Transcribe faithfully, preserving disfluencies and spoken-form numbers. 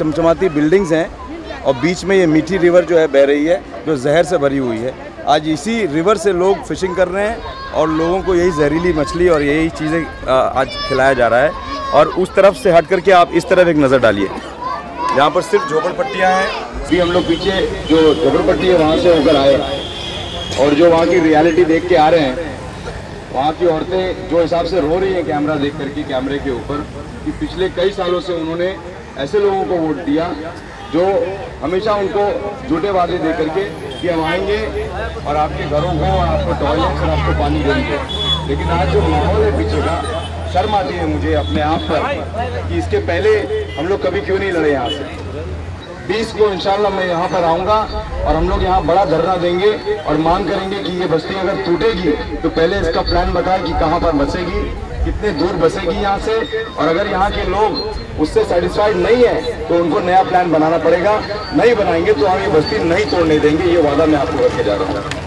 चमचमाती बिल्डिंग्स हैं और बीच में ये मीठी रिवर जो है बह रही है, जो जहर से भरी हुई है। आज इसी रिवर से लोग फिशिंग कर रहे हैं और लोगों को यही जहरीली मछली और यही चीज़ें आज खिलाया जा रहा है। और उस तरफ से हट करके आप इस तरफ एक नज़र डालिए, यहाँ पर सिर्फ झोपड़पट्टियाँ हैं। अभी हम लोग पीछे जो झोपड़पट्टी है वहाँ से होकर आए और जो वहाँ की रियलिटी देख के आ रहे हैं, वहाँ की औरतें जो हिसाब से रो रही हैं कैमरा देख करके, कैमरे के ऊपर, कि पिछले कई सालों से उन्होंने ऐसे लोगों को वोट दिया जो हमेशा उनको झूठे वादे दे करके कि हम आएंगे और आपके घरों को, आपको टॉयलेट और आपको पानी देंगे। लेकिन आज जो माहौल है पीछे का, शर्म आती है मुझे अपने आप पर कि इसके पहले हम लोग कभी क्यों नहीं लड़े यहाँ से। बीस को इंशाल्लाह मैं यहाँ पर आऊँगा और हम लोग यहाँ बड़ा धरना देंगे और मांग करेंगे कि ये बस्ती अगर टूटेगी तो पहले इसका प्लान बताएं कि कहाँ पर बसेगी, कितने दूर बसेगी यहाँ से, और अगर यहाँ के लोग उससे सेटिस्फाइड नहीं है तो उनको नया प्लान बनाना पड़ेगा। नहीं बनाएंगे तो हम ये बस्ती नहीं तोड़ने देंगे, ये वादा मैं आपको करके जा रहा हूँ।